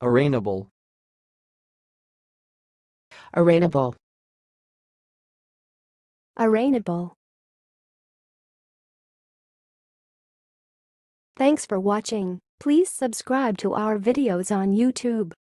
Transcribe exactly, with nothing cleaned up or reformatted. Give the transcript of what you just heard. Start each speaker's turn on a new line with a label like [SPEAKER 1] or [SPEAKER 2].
[SPEAKER 1] arraignable,
[SPEAKER 2] arraignable,
[SPEAKER 3] arraignable. Thanks for watching. Please subscribe to our videos on YouTube.